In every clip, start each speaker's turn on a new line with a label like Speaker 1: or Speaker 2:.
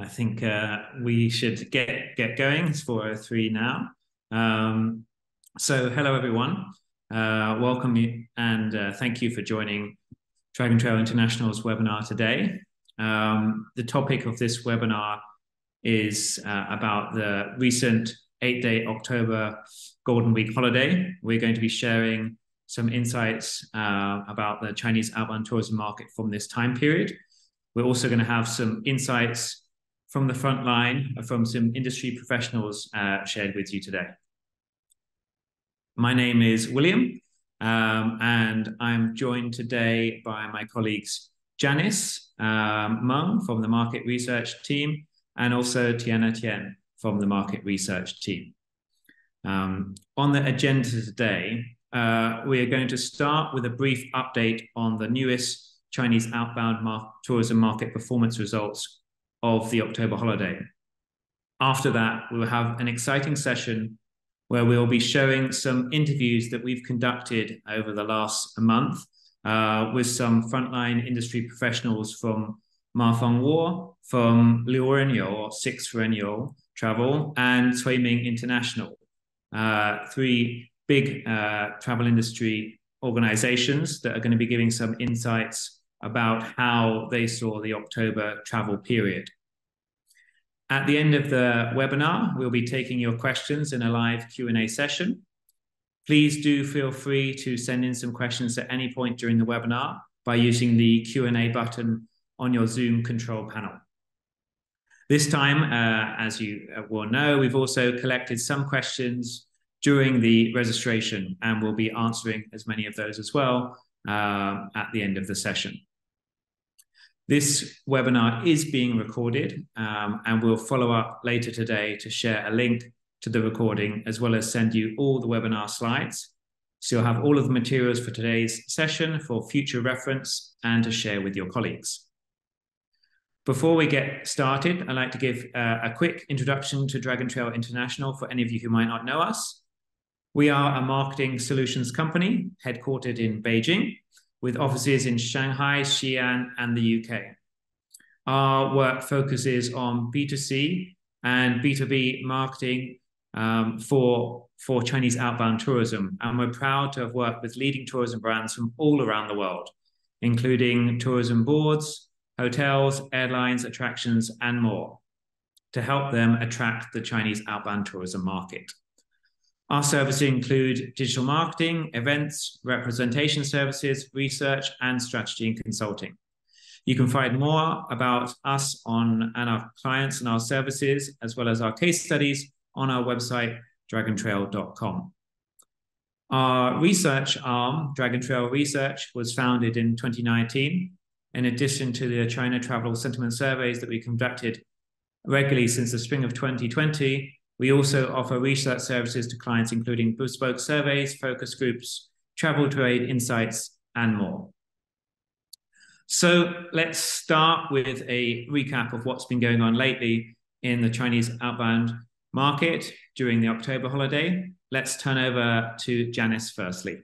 Speaker 1: I think we should get going. It's 4:03 now. So hello everyone. Welcome and thank you for joining Dragon Trail International's webinar today. The topic of this webinar is about the recent 8-day October Golden Week holiday. We're going to be sharing some insights about the Chinese outbound tourism market from this time period. We're also going to have some insights from the front line from some industry professionals shared with you today. My name is William, and I'm joined today by my colleagues Janice Meng from the market research team and also Tiana Tian from the market research team. On the agenda today, we are going to start with a brief update on the newest Chinese outbound tourism market performance results of the October holiday. After that, we'll have an exciting session where we'll be showing some interviews that we've conducted over the last month with some frontline industry professionals from Mafeng War, from Liu Renyo or Six Renyo Travel, and Cui Ming International, three big travel industry organizations that are going to be giving some insights about how they saw the October travel period. At the end of the webinar, we'll be taking your questions in a live Q&A session. Please do feel free to send in some questions at any point during the webinar by using the Q&A button on your Zoom control panel. This time, as you will know, we've also collected some questions during the registration, and we'll be answering as many of those as well at the end of the session. This webinar is being recorded, and we'll follow up later today to share a link to the recording, as well as send you all the webinar slides. So you'll have all of the materials for today's session for future reference and to share with your colleagues. Before we get started, I'd like to give a quick introduction to Dragon Trail International for any of you who might not know us. We are a marketing solutions company headquartered in Beijing, with offices in Shanghai, Xi'an, and the UK. Our work focuses on B2C and B2B marketing for Chinese outbound tourism, and we're proud to have worked with leading tourism brands from all around the world, including tourism boards, hotels, airlines, attractions, and more, to help them attract the Chinese outbound tourism market. Our services include digital marketing, events, representation services, research, and strategy and consulting. You can find more about us and our clients and our services, as well as our case studies, on our website, dragontrail.com. Our research arm, Dragon Trail Research, was founded in 2019. In addition to the China travel sentiment surveys that we conducted regularly since the spring of 2020, we also offer research services to clients, including bespoke surveys, focus groups, travel trade insights, and more. So let's start with a recap of what's been going on lately in the Chinese outbound market during the October holiday. Let's turn over to Janice firstly.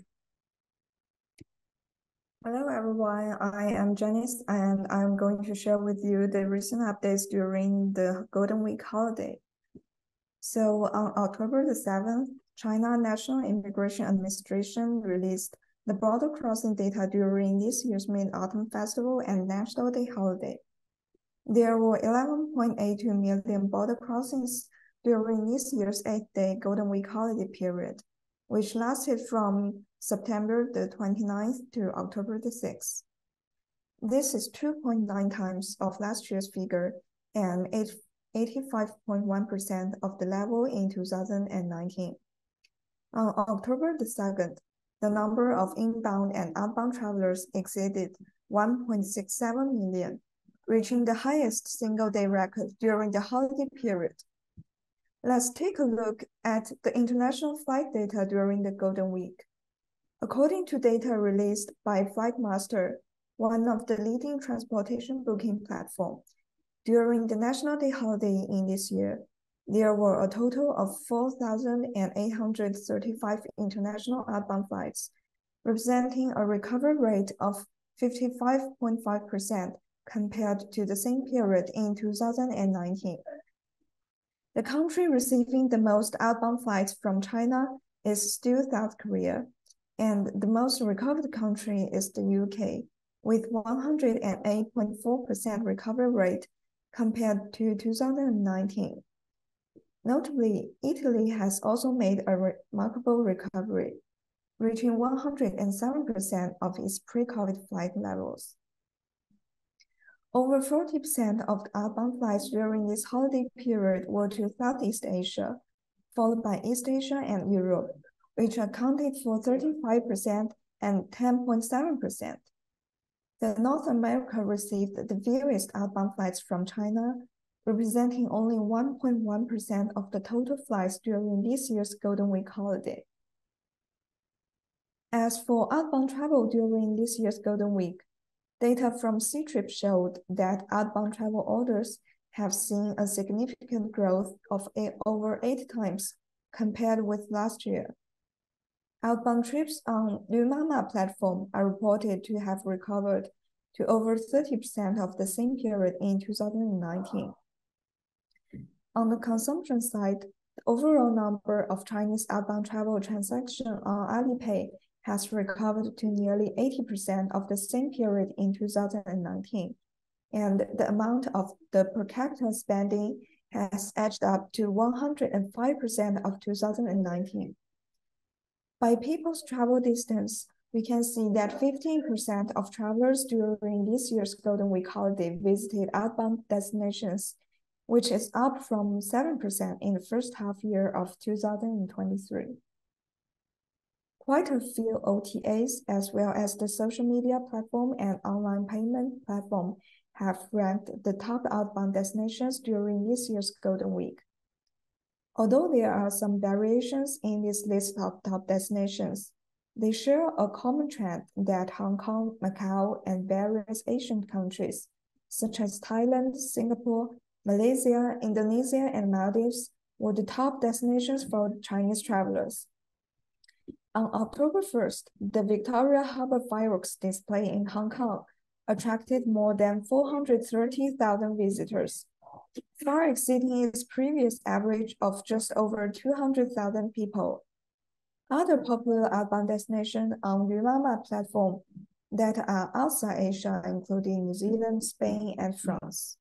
Speaker 2: Hello everyone, I am Janice and I'm going to share with you the recent updates during the Golden Week holiday. So on October the 7th, China National Immigration Administration released the border crossing data during this year's Mid-Autumn Festival and National Day holiday. There were 11.82 million border crossings during this year's 8-day Golden Week holiday period, which lasted from September the 29th to October the 6th. This is 2.9 times of last year's figure and 85.1% of the level in 2019. On October the 2nd, the number of inbound and outbound travelers exceeded 1.67 million, reaching the highest single-day record during the holiday period. Let's take a look at the international flight data during the Golden Week. According to data released by Flightmaster, one of the leading transportation booking platforms, during the National Day holiday in this year, there were a total of 4,835 international outbound flights, representing a recovery rate of 55.5% compared to the same period in 2019. The country receiving the most outbound flights from China is still South Korea, and the most recovered country is the UK, with 108.4% recovery rate compared to 2019. Notably, Italy has also made a remarkable recovery, reaching 107% of its pre-COVID flight levels. Over 40% of the outbound flights during this holiday period were to Southeast Asia, followed by East Asia and Europe, which accounted for 35% and 10.7%. The North America received the fewest outbound flights from China, representing only 1.1% of the total flights during this year's Golden Week holiday. As for outbound travel during this year's Golden Week, data from Ctrip showed that outbound travel orders have seen a significant growth of over 8 times compared with last year. Outbound trips on Lumama platform are reported to have recovered to over 30% of the same period in 2019. On the consumption side, the overall number of Chinese outbound travel transactions on Alipay has recovered to nearly 80% of the same period in 2019, and the amount of the per capita spending has edged up to 105% of 2019. By people's travel distance, we can see that 15% of travelers during this year's Golden Week holiday visited outbound destinations, which is up from 7% in the first half year of 2023. Quite a few OTAs, as well as the social media platform and online payment platform, have ranked the top outbound destinations during this year's Golden Week. Although there are some variations in this list of top destinations, they share a common trend that Hong Kong, Macau, and various Asian countries, such as Thailand, Singapore, Malaysia, Indonesia, and Maldives, were the top destinations for Chinese travelers. On October 1st, the Victoria Harbour fireworks display in Hong Kong attracted more than 430,000 visitors, far exceeding its previous average of just over 200,000 people. Other popular outbound destinations on Lumama platform that are outside Asia, including New Zealand, Spain, and France.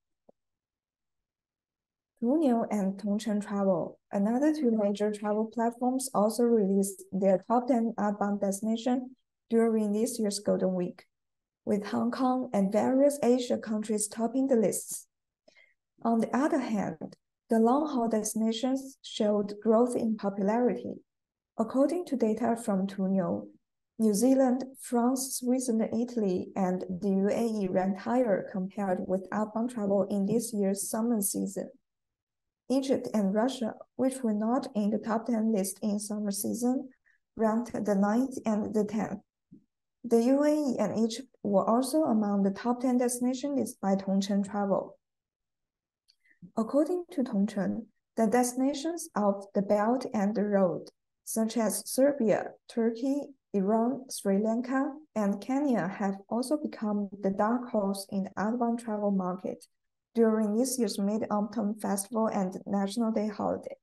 Speaker 2: Tuniu and Tongcheng Travel, another 2 major travel platforms, also released their top 10 outbound destinations during this year's Golden Week, with Hong Kong and various Asia countries topping the lists. On the other hand, the long-haul destinations showed growth in popularity. According to data from Tuniu, New Zealand, France, Switzerland, Italy, and the UAE ranked higher compared with outbound travel in this year's summer season. Egypt and Russia, which were not in the top 10 list in summer season, ranked the 9th and the 10th. The UAE and Egypt were also among the top 10 destinations listed by Tongcheng Travel. According to Tongcheng, the destinations of the Belt and the Road, such as Serbia, Turkey, Iran, Sri Lanka, and Kenya, have also become the dark horse in the outbound travel market during this year's Mid-Autumn Festival and National Day holiday.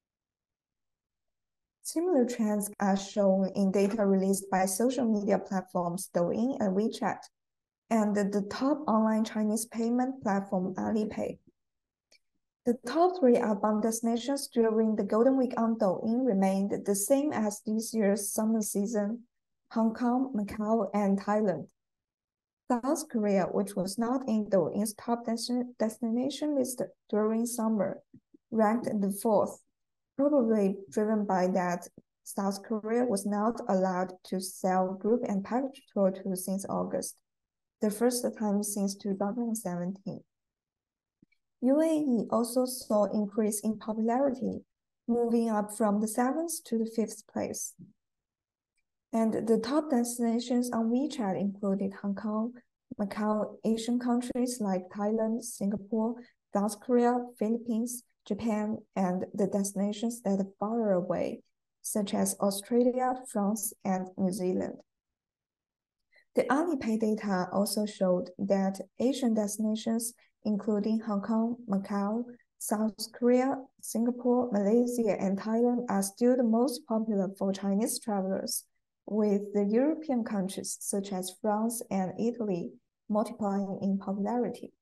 Speaker 2: Similar trends are shown in data released by social media platforms Douyin and WeChat, and the top online Chinese payment platform Alipay. The top 3 outbound destinations during the Golden Week on Douyin remained the same as this year's summer season: Hong Kong, Macau, and Thailand. South Korea, which was not in Douyin's top destination list during summer, ranked the 4th, probably driven by that South Korea was not allowed to sell group and package tour tours since August, the first time since 2017. UAE also saw an increase in popularity, moving up from the 7th to the 5th place. And the top destinations on WeChat included Hong Kong, Macau, Asian countries like Thailand, Singapore, South Korea, Philippines, Japan, and the destinations that are far away, such as Australia, France, and New Zealand. The Alipay data also showed that Asian destinations, including Hong Kong, Macau, South Korea, Singapore, Malaysia, and Thailand, are still the most popular for Chinese travelers, with the European countries such as France and Italy multiplying in popularity.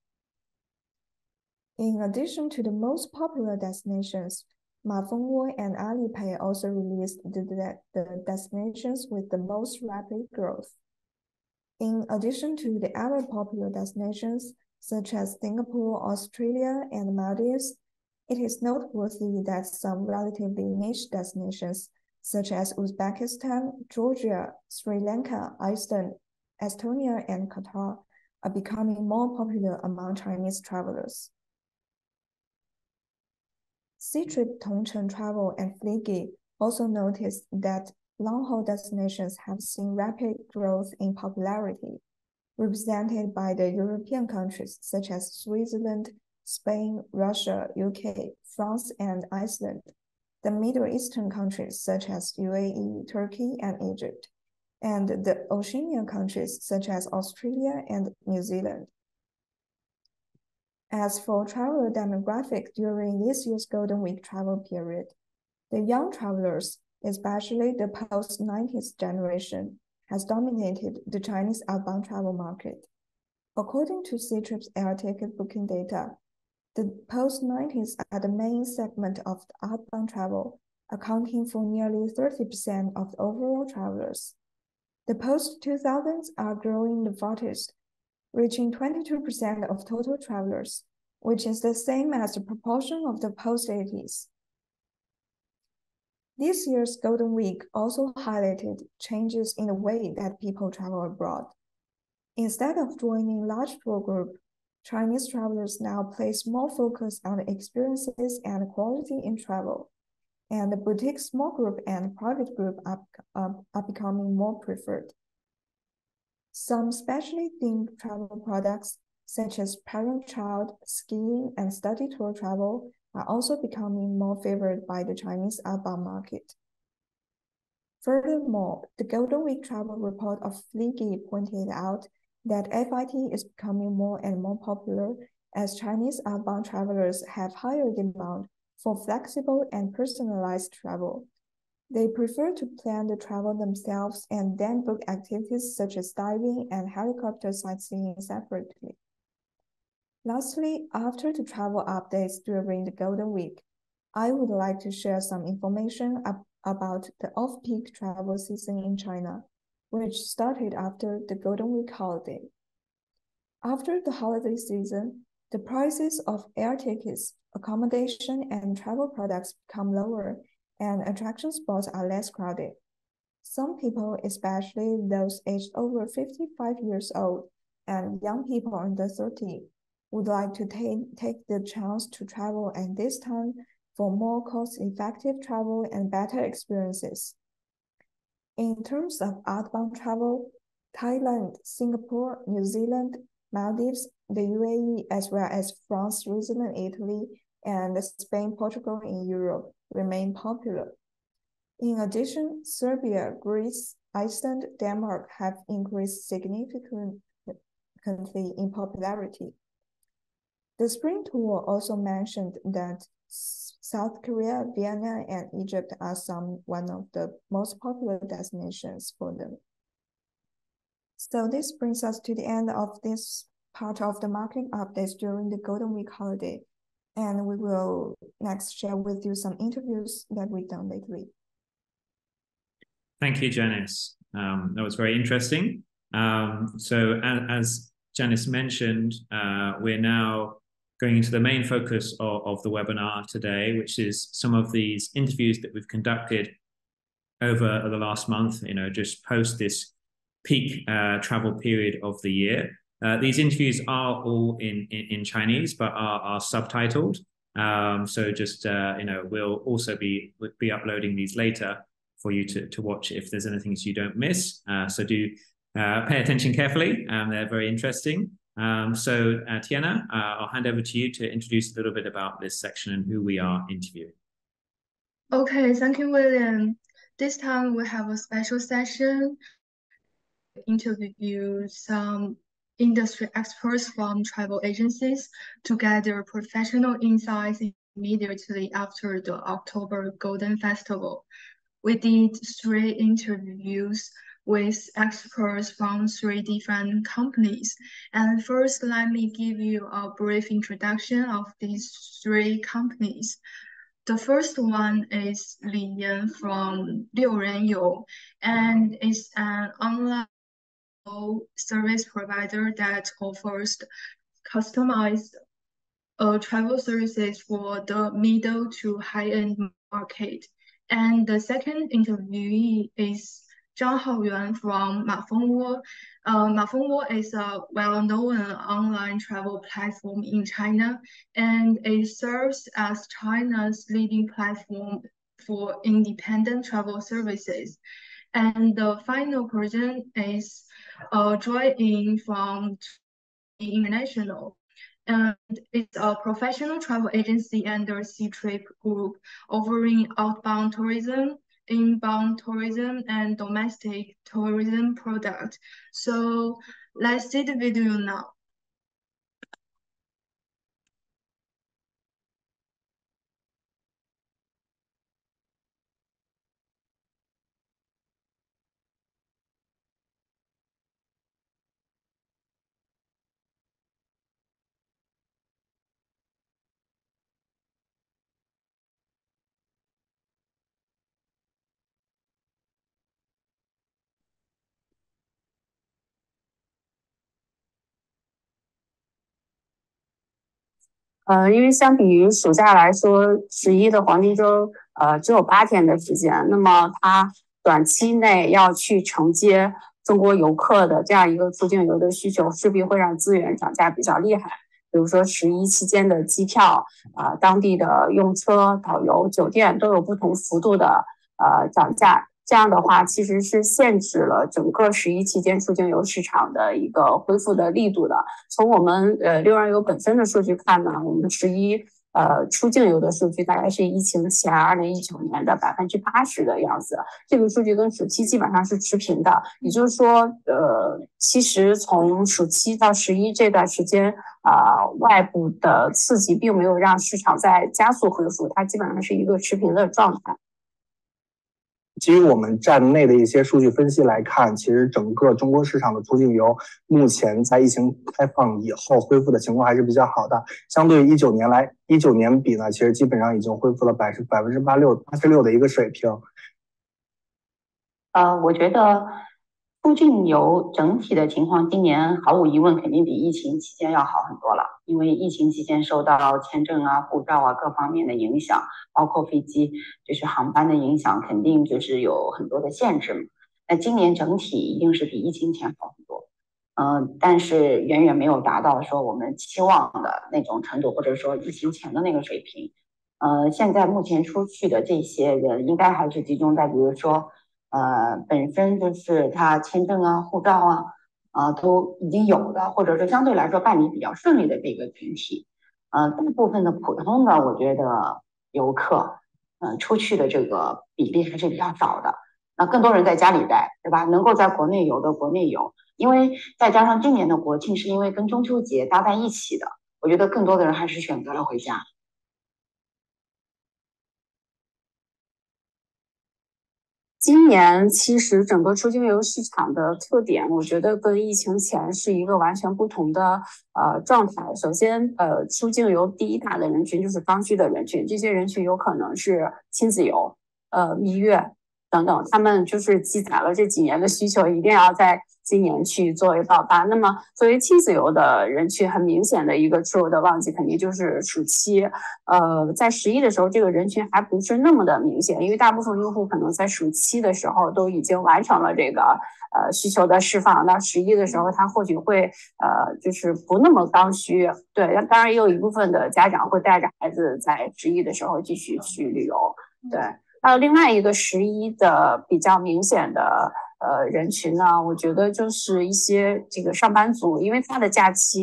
Speaker 2: In addition to the most popular destinations, Mafengwo and Alipay also released the destinations with the most rapid growth. In addition to the other popular destinations, such as Singapore, Australia, and Maldives, it is noteworthy that some relatively niche destinations, such as Uzbekistan, Georgia, Sri Lanka, Iceland, Estonia, and Qatar, are becoming more popular among Chinese travelers. Ctrip Tongcheng Travel and Fliggy also noticed that long-haul destinations have seen rapid growth in popularity, represented by the European countries such as Switzerland, Spain, Russia, UK, France, and Iceland, the Middle Eastern countries such as UAE, Turkey, and Egypt, and the Oceanian countries such as Australia and New Zealand. As for traveler demographic during this year's Golden Week travel period, the young travelers, especially the post-90s generation, has dominated the Chinese outbound travel market. According to Ctrip's air ticket booking data, the post-90s are the main segment of the outbound travel, accounting for nearly 30% of the overall travelers. The post-2000s are growing the fastest, reaching 22% of total travelers, which is the same as the proportion of the post-80s. This year's Golden Week also highlighted changes in the way that people travel abroad. Instead of joining large tour groups, Chinese travelers now place more focus on the experiences and quality in travel, and the boutique small group and private group are becoming more preferred. Some specially themed travel products, such as parent-child, skiing, and study tour travel, are also becoming more favored by the Chinese outbound market. Furthermore, the Golden Week travel report of Fliggy pointed out that FIT is becoming more and more popular as Chinese outbound travelers have higher demand for flexible and personalized travel. They prefer to plan the travel themselves and then book activities such as diving and helicopter sightseeing separately. Lastly, after the travel updates during the Golden Week, I would like to share some information about the off-peak travel season in China, which started after the Golden Week holiday. After the holiday season, the prices of air tickets, accommodation, and travel products become lower, and attraction spots are less crowded. Some people, especially those aged over 55 years old and young people under 30, would like to take the chance to travel at this time for more cost-effective travel and better experiences. In terms of outbound travel, Thailand, Singapore, New Zealand, Maldives, the UAE, as well as France, Switzerland, Italy, and Spain, Portugal in Europe remain popular. In addition, Serbia, Greece, Iceland, Denmark have increased significantly in popularity. The spring tour also mentioned that South Korea, Vienna, and Egypt are one of the most popular destinations for them. So this brings us to the end of this part of the marketing updates during the Golden Week holiday. And we will next share with you some interviews that we've done lately.
Speaker 1: Thank you, Janice. That was very interesting. So as Janice mentioned, we're now going into the main focus of the webinar today, which is some of these interviews that we've conducted over the last month, just post this peak travel period of the year. These interviews are all in Chinese, but are subtitled. So just, we'll also be uploading these later for you to watch if there's anything you don't miss. So do pay attention carefully. They're very interesting. So Tiana, I'll hand over to you to introduce a little bit about this section and who we are interviewing.
Speaker 3: Okay, thank you, William. This time we have a special session interview some industry experts from travel agencies to gather professional insights immediately after the October Golden Festival. We did 3 interviews with experts from 3 different companies. And first, let me give you a brief introduction of these 3 companies. The first one is Li Yan from 六人游, and it's an online service provider that offers customized travel services for the middle to high-end market. And the second interviewee is Zhang Haoyuan from 马蜂窝. 马蜂窝 is a well-known online travel platform in China, and it serves as China's leading platform for independent travel services. And the final person is Joy In from International. And it's a professional travel agency under C-Trip Group, offering outbound tourism, inbound tourism, and domestic tourism products. So let's see the video now.
Speaker 4: 因为相比于暑假来说，11的黄金周，只有8天的时间，那么它短期内要去承接中国游客的这样一个出境游的需求，势必会让资源涨价比较厉害。比如说11期间的机票，当地的用车、导游、酒店都有不同幅度的涨价。这样的话，其实是限制了整个11期间出境游市场的一个恢复的力度的。从我们六人游本身的数据看呢，我们11出境游的数据大概是疫情前2019年的80%的样子，这个数据跟暑期基本上是持平的。也就是说，其实从暑期到11这段时间，外部的刺激并没有让市场在加速恢复，它基本上是一个持平的状态。
Speaker 5: 基于我们站内的一些数据分析来看，其实整个中国市场的出境游目前在疫情开放以后恢复的情况还是比较好的。相对于19年比呢，其实基本上已经恢复了86%的一个水平。
Speaker 4: 我觉得出境游整体的情况，今年毫无疑问肯定比疫情期间要好很多了。因为疫情期间受到签证啊、护照啊各方面的影响，包括飞机就是航班的影响，肯定就是有很多的限制嘛。那今年整体一定是比疫情前好很多，但是远远没有达到说我们期望的那种程度，或者说疫情前的那个水平。现在目前出去的这些人，应该还是集中在比如说。本身就是他签证啊、护照啊，都已经有的，或者是相对来说办理比较顺利的这个群体。大部分的普通的，我觉得游客，出去的这个比例还是比较少的。那更多人在家里待，对吧？能够在国内游的国内游，因为再加上今年的国庆是因为跟中秋节搭在一起的，我觉得更多的人还是选择了回家。今年其实整个出境游市场的特点，我觉得跟疫情前是一个完全不同的状态。首先，出境游第一大的人群就是刚需的人群，这些人群有可能是亲子游、蜜月等等，他们就是积攒了这几年的需求，一定要在今年去作为爆发。那么作为亲子游的人群，很明显的一个出游的旺季肯定就是暑期。在11的时候，这个人群还不是那么的明显，因为大部分用户可能在暑期的时候都已经完成了这个需求的释放，到11的时候，他或许会就是不那么刚需。对，当然也有一部分的家长会带着孩子在11的时候继续去旅游。对。还有另外一个11的比较明显的人群呢，我觉得就是一些这个上班族，因为他的假期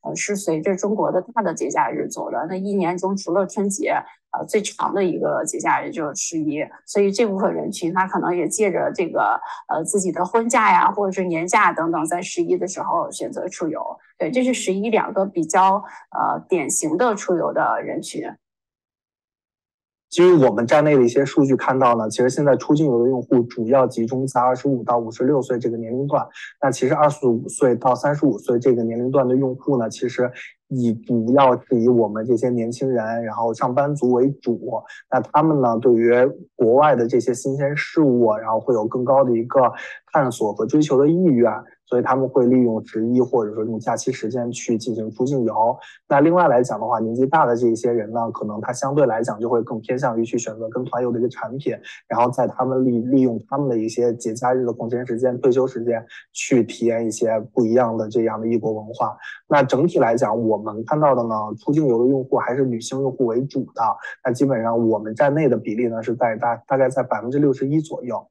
Speaker 4: 是随着中国的大的节假日走的。那一年中除了春节，最长的一个节假日就是11，所以这部分人群他可能也借着这个自己的婚假呀，或者是年假等等，在11的时候选择出游。对，这是11两个比较典型的出游的人群。
Speaker 5: 基于我们站内的一些数据看到呢，其实现在出境游的用户主要集中在25到56岁这个年龄段。那其实25岁到35岁这个年龄段的用户呢，其实主要是以我们这些年轻人，然后上班族为主。那他们呢，对于国外的这些新鲜事物，然后会有更高的一个探索和追求的意愿。所以他们会利用11或者说这种假期时间去进行出境游。那另外来讲的话，年纪大的这些人呢，可能他相对来讲就会更偏向于去选择跟团游的一个产品，然后在他们利用他们的一些节假日的空闲时间、退休时间去体验一些不一样的这样的异国文化。那整体来讲，我们看到的呢，出境游的用户还是女性用户为主的。那基本上我们站内的比例呢是在大概在61%左右。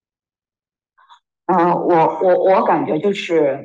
Speaker 4: 我感觉就是，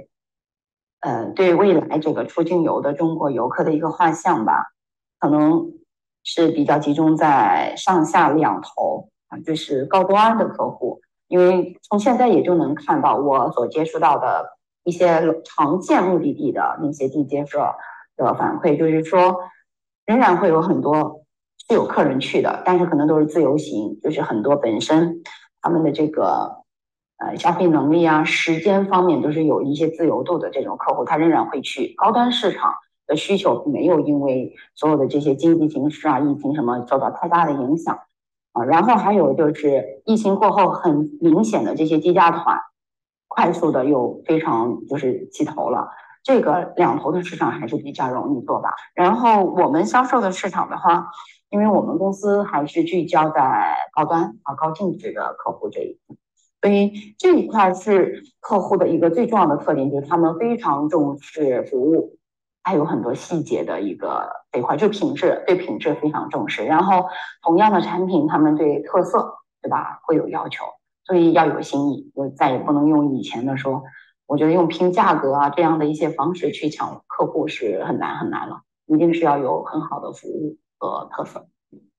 Speaker 4: 对未来这个出境游的中国游客的一个画像吧，可能是比较集中在上下两头啊，就是高端的客户，因为从现在也就能看到我所接触到的一些常见目的地的那些地接社的反馈，就是说仍然会有很多是有客人去的，但是可能都是自由行，就是很多本身他们的这个消费能力啊、时间方面都是有一些自由度的这种客户，他仍然会去。高端市场的需求没有因为所有的这些经济形势啊、疫情什么受到太大的影响啊。然后还有就是疫情过后很明显的这些低价团，快速的又非常就是起头了。这个两头的市场还是比较容易做吧。然后我们销售的市场的话，因为我们公司还是聚焦在高端啊、高净值的客户这一块。所以这一块是客户的一个最重要的特点，就是他们非常重视服务，还有很多细节的一个这块，就对品质非常重视。然后同样的产品，他们对特色，对吧，会有要求，所以要有新意，就再也不能用以前的说，我觉得用拼价格啊这样的一些方式去抢客户是很难了，一定是要有很好的服务和特色。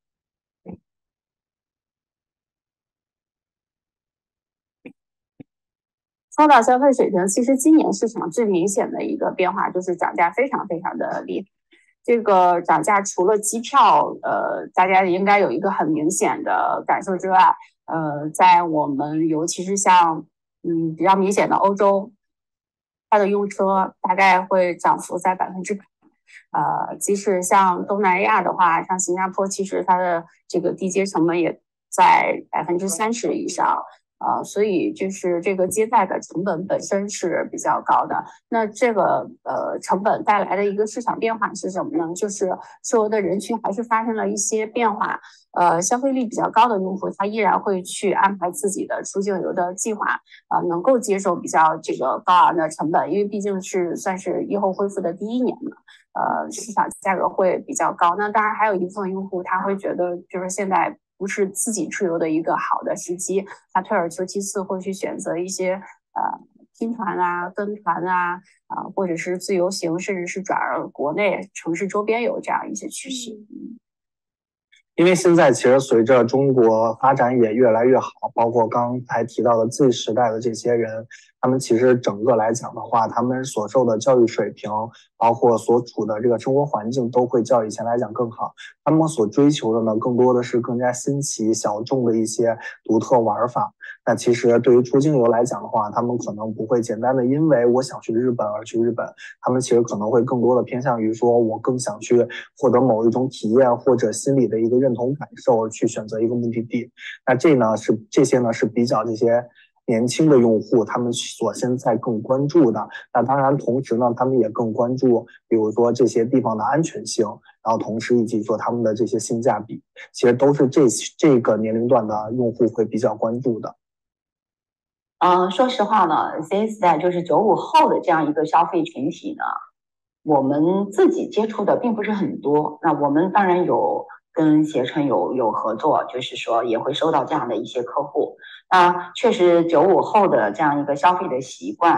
Speaker 4: 说到消费水平，其实今年市场最明显的一个变化就是涨价非常的厉害。这个涨价除了机票，大家应该有一个很明显的感受之外，在我们尤其是像比较明显的欧洲，它的用车大概会涨幅在100%。即使像东南亚的话，像新加坡，其实它的这个地接成本也在30%以上。所以就是这个接待的成本本身是比较高的。那这个成本带来的一个市场变化是什么呢？就是所有的人群还是发生了一些变化。消费力比较高的用户，他依然会去安排自己的出境游的计划，能够接受比较这个高昂的成本，因为毕竟是算是疫后恢复的第一年嘛。市场价格会比较高。那当然还有一部分用户他会觉得就是现在不是自己出游的一个好的时机，他退而求其次会去选择一些拼团啊、跟团啊，或者是自由行，甚至是转而国内城市周边游这样一些趋势。
Speaker 5: 因为现在其实随着中国发展也越来越好，包括刚才提到的 Z 时代的这些人，他们其实整个来讲的话，他们所受的教育水平，包括所处的这个生活环境，都会较以前来讲更好。他们所追求的呢，更多的是更加新奇、小众的一些独特玩法。那其实对于出境游来讲的话，他们可能不会简单的因为我想去日本而去日本，他们其实可能会更多的偏向于说，我更想去获得某一种体验或者心理的一个认同感受而去选择一个目的地。那这些呢是比较这些年轻的用户他们所现在更关注的。那当然同时呢，他们也更关注比如说这些地方的安全性，然后同时以及说他们的这些性价比，其实都是这个年龄段的用户会比较关注的。
Speaker 4: 说实话呢 ，Z 时代就是95后的这样一个消费群体呢，我们自己接触的并不是很多。那我们当然有跟携程有合作，就是说也会收到这样的一些客户。那确实95后的这样一个消费的习惯，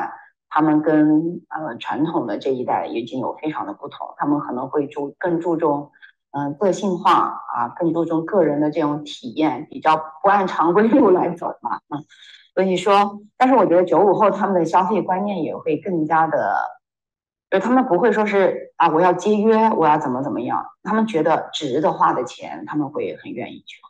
Speaker 4: 他们跟传统的这一代已经有非常的不同，他们可能会更注重个性化啊，更注重个人的这种体验，比较不按常规路来走嘛。所以说，但是我觉得95后他们的消费观念也会更加的，就他们不会说是啊我要节约，我要怎么样，他们觉得值得花的钱，他们会很愿意去。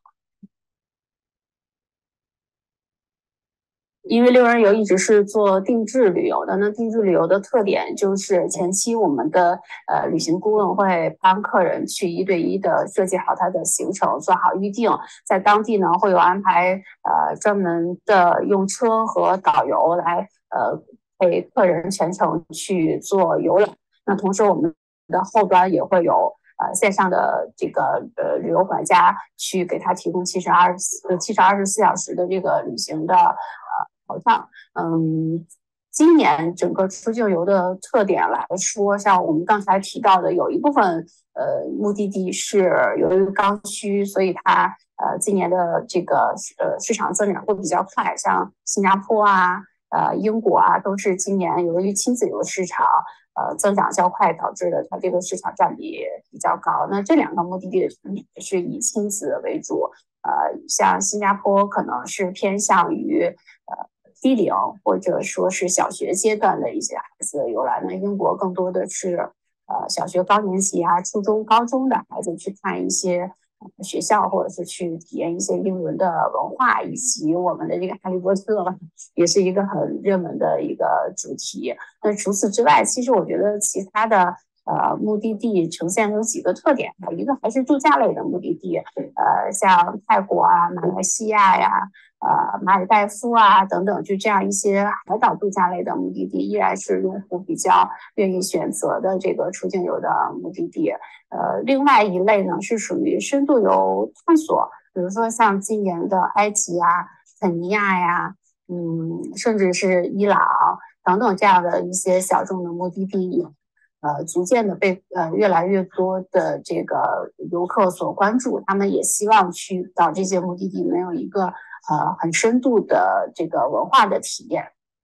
Speaker 6: 因为六人游一直是做定制旅游的，那定制旅游的特点就是前期我们的旅行顾问会帮客人去1对1的设计好他的行程，做好预定，在当地呢会有安排专门的用车和导游来陪客人全程去做游览。那同时我们的后端也会有线上的这个旅游管家去给他提供24小时的这个旅行的保障。今年整个出境游的特点来说，像我们刚才提到的，有一部分目的地是由于刚需，所以它今年的这个市场增长会比较快，像新加坡啊、英国啊，都是今年由于亲子游市场增长较快导致的，它这个市场占比比较高。那这2个目的地是以亲子为主，像新加坡可能是偏向于低龄或者说是小学阶段的一些孩子的游览，那英国更多的是小学高年级啊、初中、高中的孩子去看一些学校，或者是去体验一些英伦的文化，以及我们的这个哈利波特也是一个很热门的一个主题。那除此之外，其实我觉得其他的目的地呈现有几个特点，一个还是度假类的目的地，像泰国啊、马来西亚呀、马尔代夫啊等等，就这样一些海岛度假类的目的地，依然是用户比较愿意选择的这个出境游的目的地。另外一类呢是属于深度游探索，比如说像今年的埃及啊、肯尼亚呀，甚至是伊朗等等这样的一些小众的目的地。逐渐的被越来越多的这个游客所关注，他们也希望去到这些目的地能有一个很深度的这个文化的体验。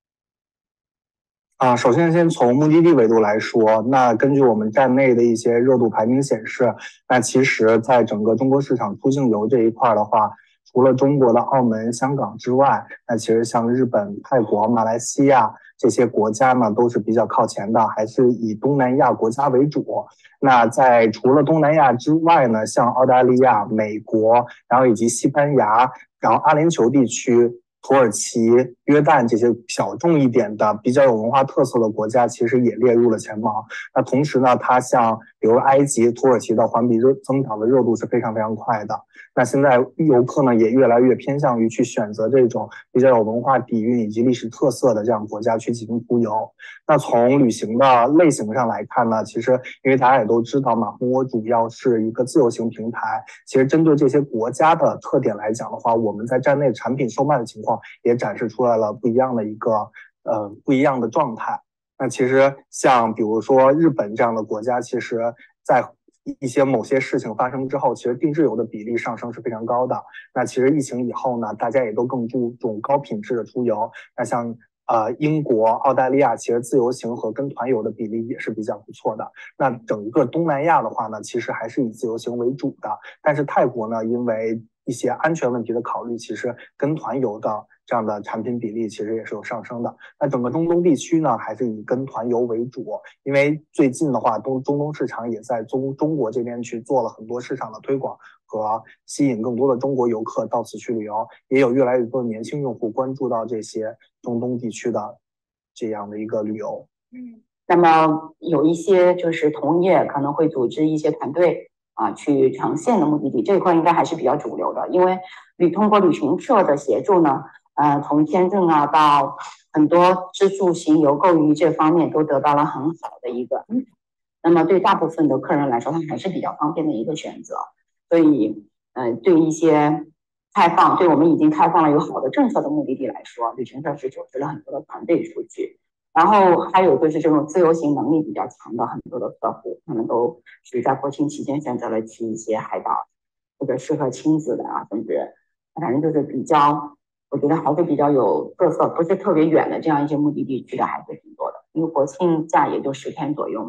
Speaker 5: 首先从目的地维度来说，那根据我们站内的一些热度排名显示，那其实在整个中国市场出境游这一块的话，除了中国的澳门、香港之外，那其实像日本、泰国、马来西亚这些国家呢，都是比较靠前的，还是以东南亚国家为主。那在除了东南亚之外呢，像澳大利亚、美国，然后以及西班牙，然后阿联酋地区、土耳其、约旦这些小众一点的、比较有文化特色的国家，其实也列入了前茅。那同时呢，它像比如埃及、土耳其的环比增长的热度是非常非常快的。那现在游客呢也越来越偏向于去选择这种比较有文化底蕴以及历史特色的这样国家去进行出游。那从旅行的类型上来看呢，其实因为大家也都知道嘛，蜂窝主要是一个自由行平台。其实针对这些国家的特点来讲的话，我们在站内产品售卖的情况也展示出来了不一样的一个不一样的状态。那其实像比如说日本这样的国家，其实在一些某些事情发生之后，其实定制游的比例上升是非常高的。那其实疫情以后呢，大家也都更注重高品质的出游。那像英国、澳大利亚，其实自由行和跟团游的比例也是比较不错的。那整个东南亚的话呢，其实还是以自由行为主的。但是泰国呢，因为一些安全问题的考虑，其实跟团游的这样的产品比例其实也是有上升的。那整个中东地区呢，还是以跟团游为主，因为最近的话，中东市场也在中国这边去做了很多市场的推广和吸引更多的中国游客到此去旅游，也有越来越多的年轻用户关注到这些中东地区的这样的一个旅游。
Speaker 4: 那么有一些就是同业可能会组织一些团队去长线的目的地，这一块应该还是比较主流的，因为通过旅行社的协助呢，从签证到很多支住行游购娱这方面都得到了很好的一个安排。那么对大部分的客人来说，它还是比较方便的一个选择。所以，对一些对我们已经开放了有好的政策的目的地来说，旅行社是组织了很多的团队出去。然后还有就是这种自由行能力比较强的很多的客户，他们都是在国庆期间选择了去一些海岛，或者适合亲子的甚至反正就是比较我觉得还是比较有特色，不是特别远的这样一些目的地去的还是挺多的，因为国庆假也就10天左右嘛。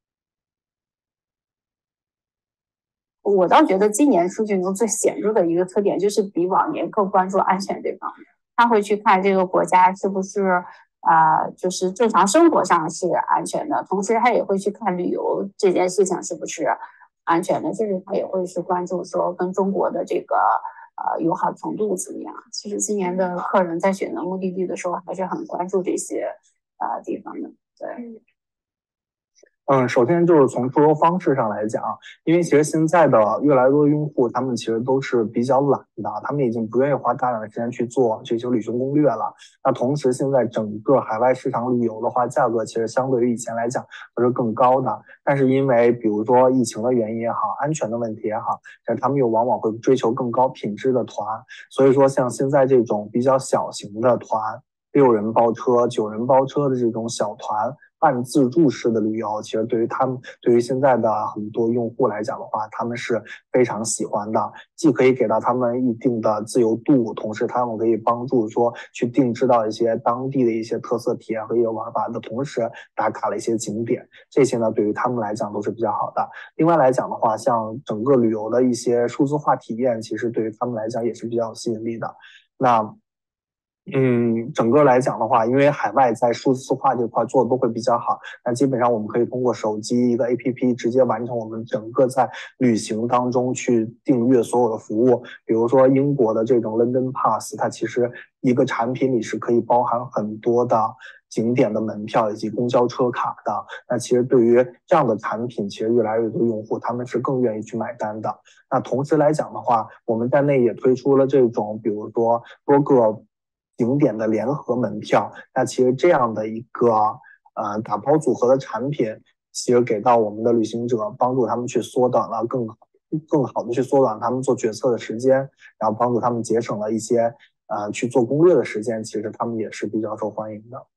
Speaker 6: 我倒觉得今年数据中最显著的一个特点就是比往年更关注安全这方面，他会去看这个国家是不是就是正常生活上是安全的，同时他也会去看旅游这件事情是不是安全的，甚至他也会是关注说跟中国的这个友好程度怎么样。其实今年的客人在选择目的地的时候还是很关注这些地方的，对。
Speaker 5: 首先就是从出游方式上来讲，因为其实现在的越来越多的用户，他们其实都是比较懒的，他们已经不愿意花大量的时间去做这些旅行攻略了。那同时，现在整个海外市场旅游的话，价格其实相对于以前来讲都是更高的。但是因为比如说疫情的原因也好，安全的问题也好，但他们又往往会追求更高品质的团，所以说像现在这种比较小型的团，6人包车、9人包车的这种小团。半自助式的旅游，其实对于现在的很多用户来讲的话，他们是非常喜欢的，既可以给到他们一定的自由度，同时他们可以帮助说去定制到一些当地的一些特色体验和一些玩法的同时，打卡了一些景点，这些呢对于他们来讲都是比较好的。另外来讲的话，像整个旅游的一些数字化体验，其实对于他们来讲也是比较有吸引力的。那整个来讲的话，因为海外在数字化这块做的都会比较好，那基本上我们可以通过手机一个 APP 直接完成我们整个在旅行当中去订阅所有的服务。比如说英国的这种 London Pass， 它其实一个产品里是可以包含很多的景点的门票以及公交车卡的。那其实对于这样的产品，其实越来越多用户他们是更愿意去买单的。那同时来讲的话，我们在内也推出了这种，比如说多个景点的联合门票，那其实这样的一个打包组合的产品，其实给到我们的旅行者，帮助他们去缩短了更好的去缩短他们做决策的时间，然后帮助他们节省了一些去做攻略的时间，其实他们也是比较受欢迎的。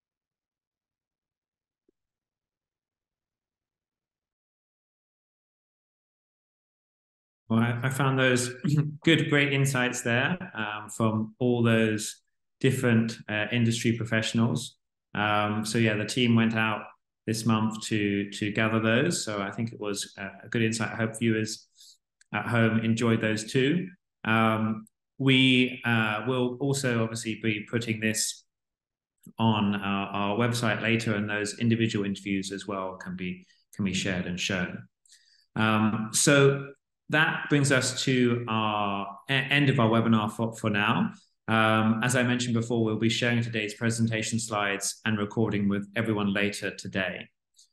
Speaker 1: Well, I found those great insights there from all those different industry professionals. So yeah, the team went out this month to gather those. So I think it was a good insight. I hope viewers at home enjoyed those too. We will also obviously be putting this on our website later, and those individual interviews as well can be shared and shown. So that brings us to our end of our webinar for now. As I mentioned before, we'll be sharing today's presentation slides and recording with everyone later today.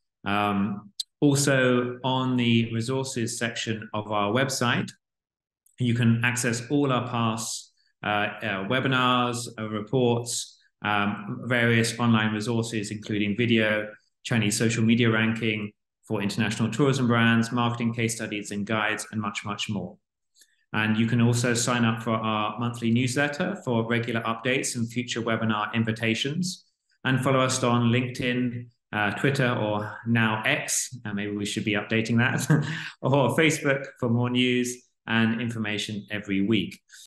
Speaker 1: Also, on the resources section of our website, you can access all our past webinars, reports, various online resources, including video, Chinese social media ranking, for international tourism brands, marketing case studies and guides, and much, much more. And you can also sign up for our monthly newsletter for regular updates and future webinar invitations. And follow us on LinkedIn, Twitter, or now X, maybe we should be updating that, or Facebook for more news and information every week.